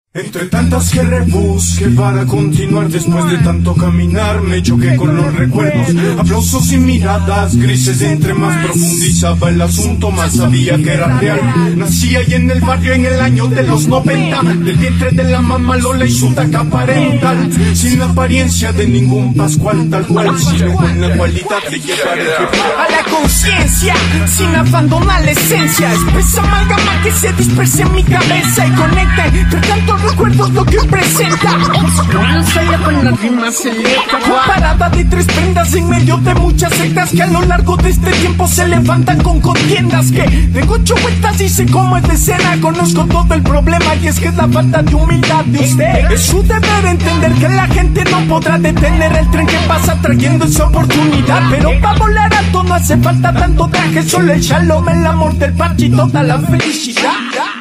Entre tantas que rebusqué para continuar, después de tanto caminar me choqué con los recuerdos, aplausos y miradas grises. Entre más profundizaba el asunto, más sabía que era real. Nací ahí en el barrio en el año de los 90, del vientre de la mamá Lola y su taca parental, sin la apariencia de ningún Pascual tal cual, sino con la cualidad de llevar el a la conciencia, sin abandonar la esencia. Espesa amalgama que se disperse en mi cabeza y conecta entre tantos recuerdos lo que presenta. Bueno, sale con las rimas selectas, parada de tres prendas en medio de muchas sectas que a lo largo de este tiempo se levantan con contiendas. Que de 8 vueltas dice cómo es de escena. Conozco todo el problema y es que es la falta de humildad de usted. Es su deber entender que la gente no podrá detener el tren que pasa trayendo esa oportunidad. Pero para volar alto no hace falta tanto traje, solo el shalom, el amor del parche y toda la felicidad.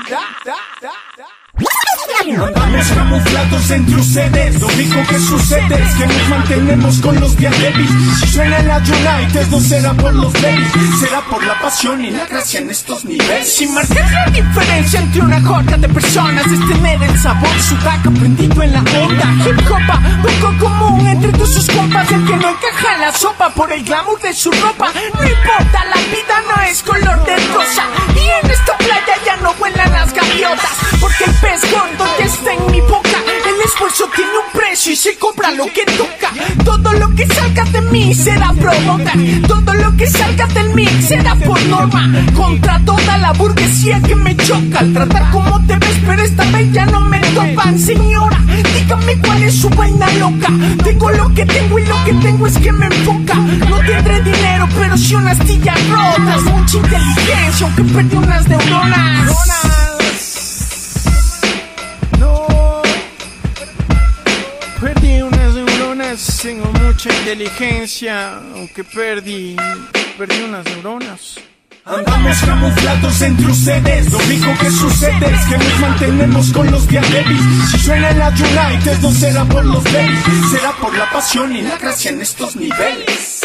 Andamos camuflados entre ustedes, lo único que sucede es que nos mantenemos con los días débiles. Si suena la United no será por los babies, será por la pasión y la gracia en estos niveles. Sin marcar la diferencia entre una jota de personas es tener el sabor sudaca prendido en la onda. Hip hop, poco común entre todos sus compas, el que no encaja en la sopa por el glamour de su ropa. No importa, la vida no es color de rosa y en esta playa ya no vuelan las gaviotas, porque el pez gordo ya está en mi boca. El esfuerzo tiene un precio y se cobra lo que toca. Todo lo que salga de mí será provocar, todo lo que salga del mix será por norma. Contra toda la burguesía que me choca al tratar como te ves, pero esta vez ya no me topan. Señora, dígame cuál es su vaina loca. Tengo lo que tengo y lo que tengo es que me enfoca. No tendré dinero, pero sí unas astillas rotas, mucha inteligencia aunque perdí unas neuronas. Perdí unas neuronas, tengo mucha inteligencia, aunque perdí unas neuronas. Andamos camuflados entre ustedes, lo único que sucede es que nos mantenemos con los días débiles. Si suena la United no será por los babies, será por la pasión y la gracia en estos niveles.